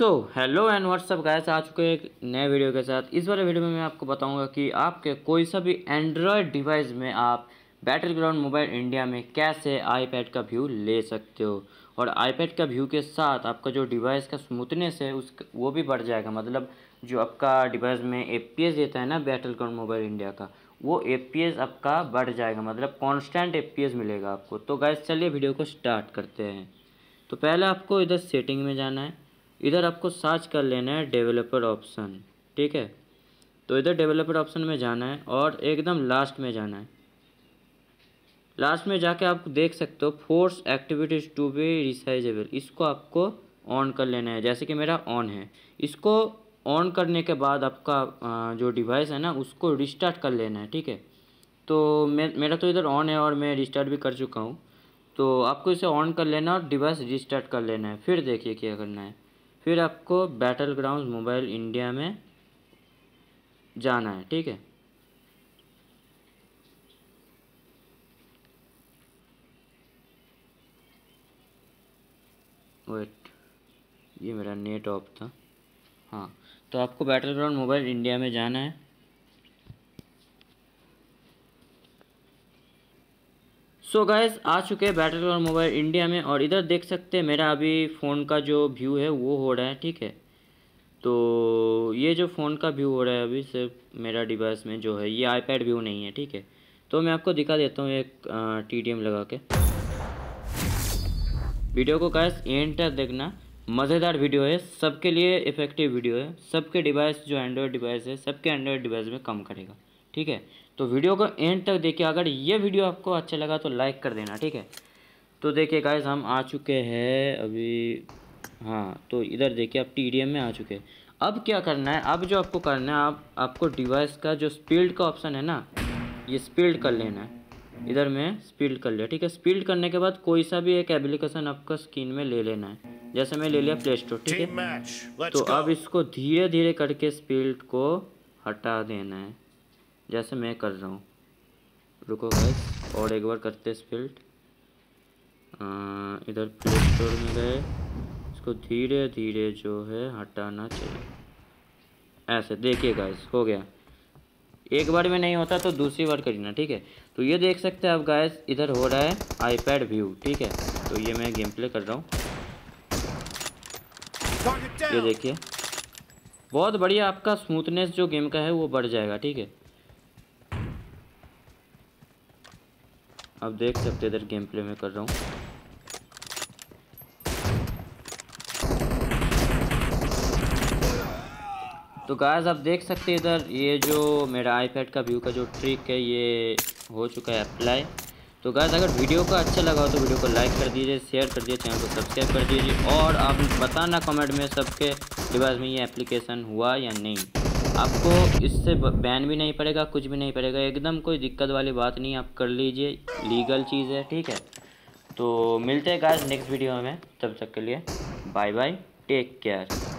Hello and what's up guys, आ चुके हैं एक नए वीडियो के साथ। इस वाले वीडियो में मैं आपको बताऊंगा कि आपके कोई सा भी एंड्रॉयड डिवाइस में आप बैटलग्राउंड मोबाइल इंडिया में कैसे आईपैड का व्यू ले सकते हो। और आईपैड का व्यू के साथ आपका जो डिवाइस का स्मूथनेस है वो भी बढ़ जाएगा। मतलब जो आपका डिवाइस में एफपीएस देता है ना बैटलग्राउंड मोबाइल इंडिया का, वो एफपीएस आपका बढ़ जाएगा। मतलब कॉन्स्टेंट एफपीएस मिलेगा आपको। तो गाइस चलिए वीडियो को स्टार्ट करते हैं। तो पहले आपको इधर सेटिंग में जाना है। इधर आपको सर्च कर लेना है डेवलपर ऑप्शन, ठीक है। तो इधर डेवलपर ऑप्शन में जाना है और एकदम लास्ट में जाना है। लास्ट में जाके आप देख सकते हो force activities to be resizable, इसको आपको ऑन कर लेना है। जैसे कि मेरा ऑन है, इसको ऑन करने के बाद आपका जो डिवाइस है ना उसको रिस्टार्ट कर लेना है, ठीक है। तो मेरा तो इधर ऑन है और मैं रिस्टार्ट भी कर चुका हूँ। तो आपको इसे ऑन कर लेना और डिवाइस रिस्टार्ट कर लेना है। फिर देखिए क्या करना है। फिर आपको बैटलग्राउंड मोबाइल इंडिया में जाना है, ठीक है। वेट, ये मेरा नेट ऑफ था। हाँ, तो आपको बैटलग्राउंड मोबाइल इंडिया में जाना है। सो गाइस, आ चुके हैं बैटलग्राउंड मोबाइल इंडिया में और इधर देख सकते हैं मेरा अभी फ़ोन का जो व्यू है वो हो रहा है, ठीक है। तो ये जो फ़ोन का व्यू हो रहा है अभी सिर्फ मेरा डिवाइस में जो है, ये आईपैड व्यू नहीं है, ठीक है। तो मैं आपको दिखा देता हूँ एक टीडीएम लगा के। वीडियो को गाइस एंड तक देखना, मज़ेदार वीडियो है, सबके लिए इफ़ेक्टिव वीडियो है। सबके डिवाइस जो एंड्रॉयड डिवाइस है सबके एंड्रॉयड डिवाइस में काम करेगा, ठीक है। तो वीडियो को एंड तक देखिए। अगर ये वीडियो आपको अच्छा लगा तो लाइक कर देना, ठीक है। तो देखिए गाइस, हम आ चुके हैं अभी। हाँ, तो इधर देखिए आप टीडीएम में आ चुके हैं। अब क्या करना है, अब जो आपको करना है, आपको डिवाइस का जो स्पीड का ऑप्शन है ना, ये स्पीड कर लेना है। इधर में स्पीड कर लिया, ठीक है। स्पीड करने के बाद कोई सा भी एक एप्लीकेशन आपका स्क्रीन में ले लेना है। जैसे मैं ले लिया प्ले स्टोर, ठीक है। तो अब इसको धीरे धीरे करके स्पीड को हटा देना है, जैसे मैं कर रहा हूँ। रुको गाइस, और एक बार करते स्पीड। इधर प्ले स्टोर में गए, इसको धीरे धीरे जो है हटाना चाहिए। ऐसे देखिए गाइस, हो गया। एक बार में नहीं होता तो दूसरी बार करना, ठीक है। तो ये देख सकते हैं आप गाइस, इधर हो रहा है आईपैड व्यू, ठीक है। तो ये मैं गेम प्ले कर रहा हूँ, ये देखिए। बहुत बढ़िया, आपका स्मूथनेस जो गेम का है वो बढ़ जाएगा, ठीक है। आप देख सकते हैं इधर गेम प्ले में कर रहा हूँ। तो गाइस आप देख सकते हैं इधर ये जो मेरा आईपैड का व्यू का जो ट्रिक है ये हो चुका है अप्लाई। तो गाइस अगर वीडियो का अच्छा लगा हो तो वीडियो को लाइक कर दीजिए, शेयर कर दीजिए, चैनल को सब्सक्राइब कर दीजिए। और आप बताना कमेंट में सबके डिवाइस में ये एप्लीकेशन हुआ या नहीं। आपको इससे बैन भी नहीं पड़ेगा, कुछ भी नहीं पड़ेगा, एकदम कोई दिक्कत वाली बात नहीं। आप कर लीजिए, लीगल चीज़ है, ठीक है। तो मिलते हैं गाइस नेक्स्ट वीडियो में, तब तक के लिए बाय बाय, टेक केयर।